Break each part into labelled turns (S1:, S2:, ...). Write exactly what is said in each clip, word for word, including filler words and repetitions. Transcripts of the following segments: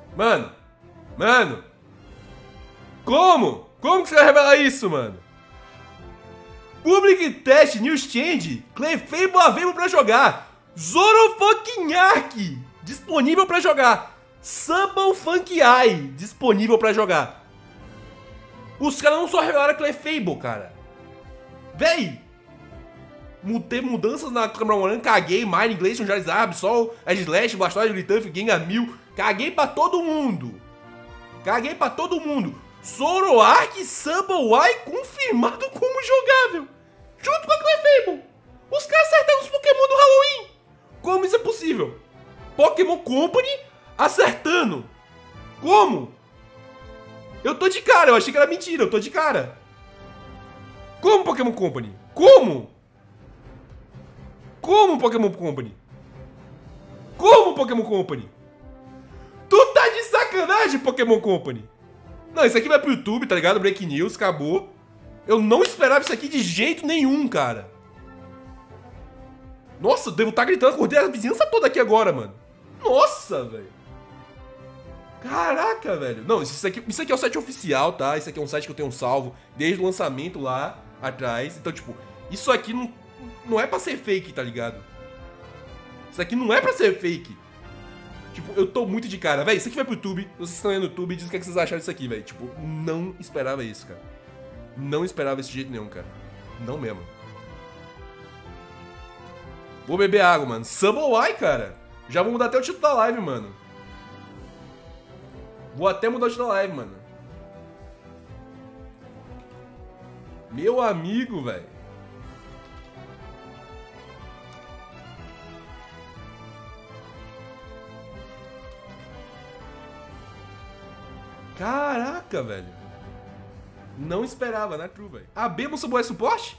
S1: Mano. Mano. Como? Como que você vai revelar isso, mano? Public Test, News Change, Clefable Avemo pra jogar. Zoro Fucking Ark, disponível pra jogar. Summon Funk Eye, disponível pra jogar. Os caras não só revelaram Clefable, cara. Véi. Teve mudanças na Cameron One, caguei, Mine, Glacier, Charizard, Absol, Edgeslash, Blastoise, Lituff, Gengar Mil. Caguei pra todo mundo. Caguei pra todo mundo. Zoroark Summon Eye confirmado como jogável. Junto com a Clefable. Os caras acertaram os Pokémon do Halloween. Como isso é possível? Pokémon Company acertando. Como? Eu tô de cara, eu achei que era mentira, eu tô de cara. Como Pokémon Company? Como? Como Pokémon Company? Como Pokémon Company? Tu tá de sacanagem, Pokémon Company. Não, isso aqui vai pro YouTube, tá ligado? Break News, acabou. Eu não esperava isso aqui de jeito nenhum, cara. Nossa, eu devo estar gritando, acordei a vizinhança toda aqui agora, mano. Nossa, velho. Caraca, velho. Não, isso aqui, isso aqui é o site oficial, tá? Isso aqui é um site que eu tenho salvo desde o lançamento lá atrás. Então, tipo, isso aqui não, não é pra ser fake, tá ligado? Isso aqui não é pra ser fake. Tipo, eu tô muito de cara. Véi, isso aqui vai pro YouTube. Vocês estão aí no YouTube e dizem o que, é que vocês acharam disso aqui, velho. Tipo, não esperava isso, cara. Não esperava esse jeito nenhum, cara. Não mesmo. Vou beber água, mano. Summon-Eye, cara. Já vou mudar até o título da live, mano. Vou até mudar o título da live, mano. Meu amigo, velho. Caraca, velho. Não esperava, né, True, velho? A Bemo Summon é suporte?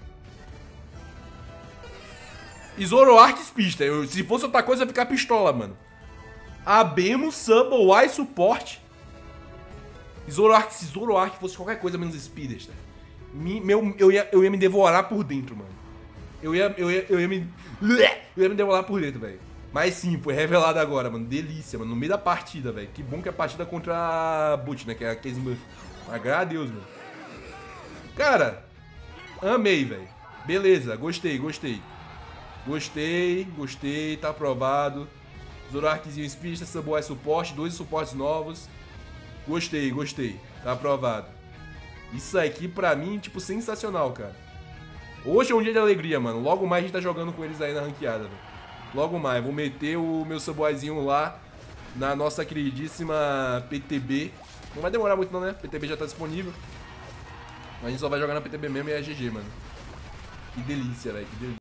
S1: E Zoroark Spista. Eu, se fosse outra coisa, ia ficar pistola, mano. Abemo, Summon, Y, suporte. Zoroark, se Zoroark fosse qualquer coisa menos Speedster, me, meu, eu, ia, eu ia me devorar por dentro, mano. Eu ia, eu ia, eu ia me... Eu ia me devorar por dentro, velho. Mas sim, foi revelado agora, mano. Delícia, mano. No meio da partida, velho. Que bom que é a partida contra a Butch, né? Que é a Case Muff. Graças a Deus, mano. Cara, amei, velho. Beleza, gostei, gostei. Gostei, gostei, tá aprovado. Zoroarkzinho Speedster, Summon é suporte, dois suportes novos. Gostei, gostei, tá aprovado. Isso aqui pra mim, tipo, sensacional, cara. Hoje é um dia de alegria, mano. Logo mais a gente tá jogando com eles aí na ranqueada, velho. Logo mais, vou meter o meu Summon lá na nossa queridíssima P T B. Não vai demorar muito não, né? P T B já tá disponível. A gente só vai jogar na P T B mesmo e é G G, mano. Que delícia, velho, que delícia.